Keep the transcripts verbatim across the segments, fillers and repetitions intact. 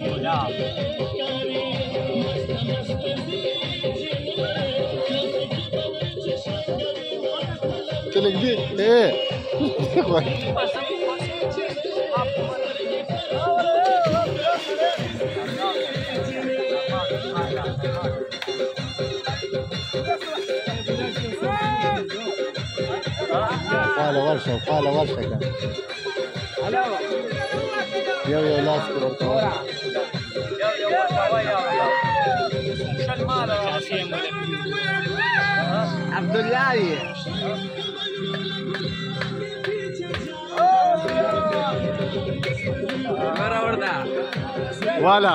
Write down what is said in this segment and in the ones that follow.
چلک دی اے فعل ورشه فعل ورشه كان يو يو لاس عبد الله ولا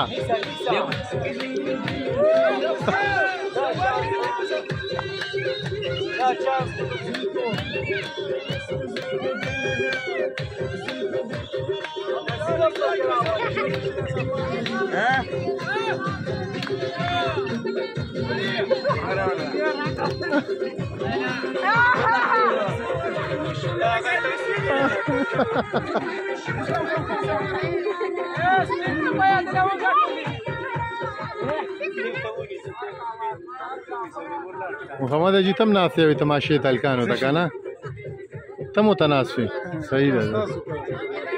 محمد اجي تم ناس وي تماشې تلکانو تا کنه تم متناسفي صحیح ده